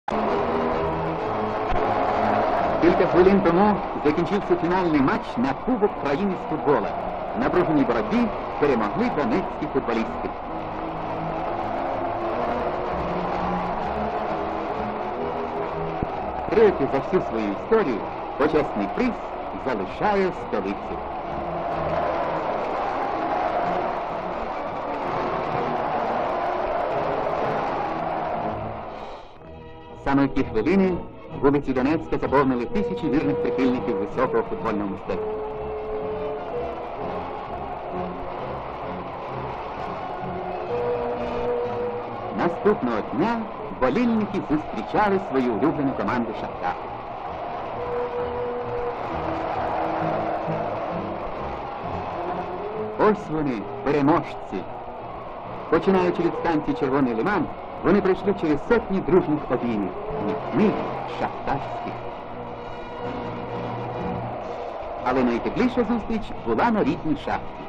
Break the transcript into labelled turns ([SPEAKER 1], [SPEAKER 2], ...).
[SPEAKER 1] Кілька хвилин тому закінчився фінальний матч на Кубок країни з футбола. В напруженій боротьбі перемогли донецькі футболісти. Третє за всю свою історію почесний приз залишає столицю. Саме в ті хвилини вулиці Донецька заповнили тисячі вірних прихильників високого футбольного мистецтва. Наступного дня болільники зустрічали свою улюблену команду «Шахтар». Ось вони, переможці. Починаючи від станції «Червоний лиман», вони пройшли через сотні дружніх обіймів, міцних шахтарських. Але найтепліша зустріч була на рідній Шахті.